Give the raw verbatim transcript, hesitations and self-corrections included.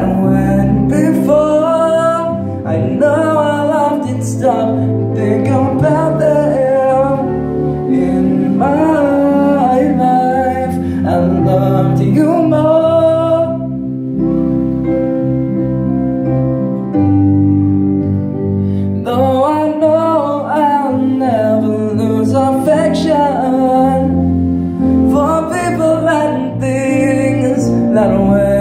that went before. I know I often stop and think about them in my life. I loved you more. Though I know I'll never lose affection for people and things that went